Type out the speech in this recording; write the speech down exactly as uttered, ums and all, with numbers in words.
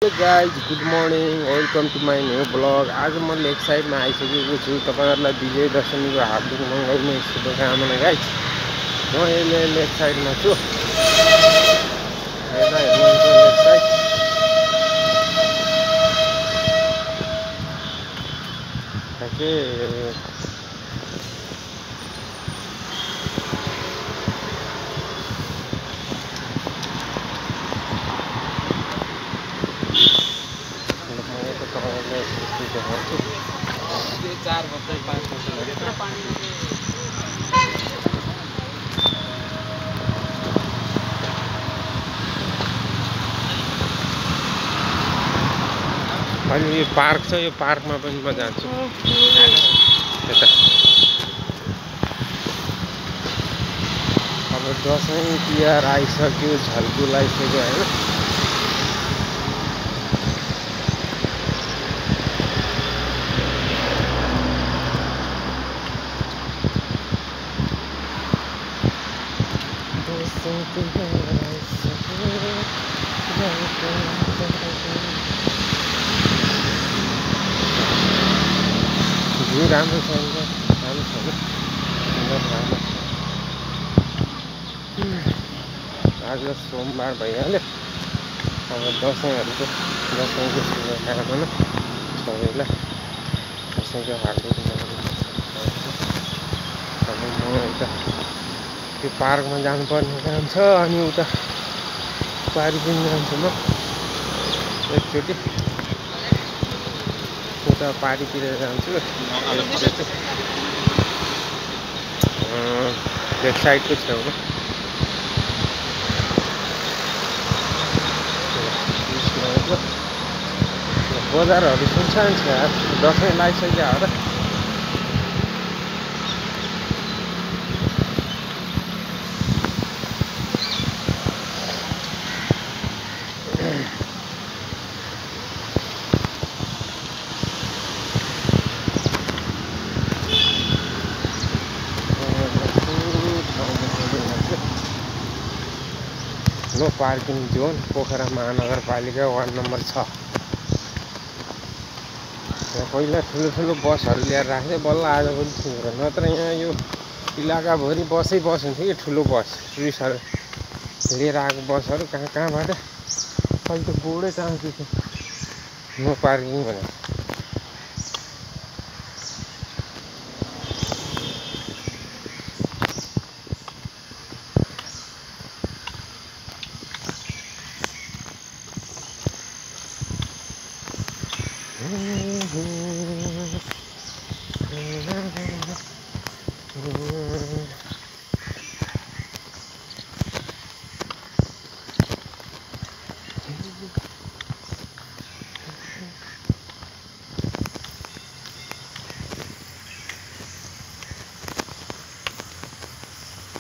Guys good morning welcome to my new blog. आज म लेक साइडमा आइसकेको छु। तपाईँहरूलाई विजय दशमीको हार्दिक मङ्गलमय शुभकामना गाइज। म अहिले लेक साइडमा छु। हेर्दा हेर्नुहुन्छ लेक साइड के चार बजे पाँच बजे अनि यो पार्क छ, यो पार्कमा पनि म जान्छु। यता अब दसैँ तिहार आइसक्यो, झल्कुल आइसक्यो होइन। भ्यू राम्रो छ, राम्रो छ कि राम्रो छ। आज सोमबार भइहाल्यो। अब दसैँहरूको दसैँको शुभकामना सबैलाई, दसैँको हार्दिक मङ्गलमय। अब म यता त्यो पार्कमा जानुपर्ने काम छ, अनि उता पारी पनि जान्छु म एकचोटि। उता पारीतिर जान्छु लेफ्ट साइडको छेउमा। बजारहरू सुनसान छ यार, दसैँ लागिसक्यो होला। नो पार्किङ जोन पोखरा महानगरपालिका वार्ड नम्बर छ। यहाँ पहिला ठुलो ठुलो बसहरू ल्याएर राख्थ्यो, बल्ल आज पनि ठुलो, नत्र यहाँ यो इलाकाभरि बसै बस हुन्थ्यो कि ठुलो बस। टुरिस्टहरू लिएर आएको बसहरू कहाँ कहाँबाट अहिले त बोर्डै टाँसिएको छ नो पार्किङ भनेर।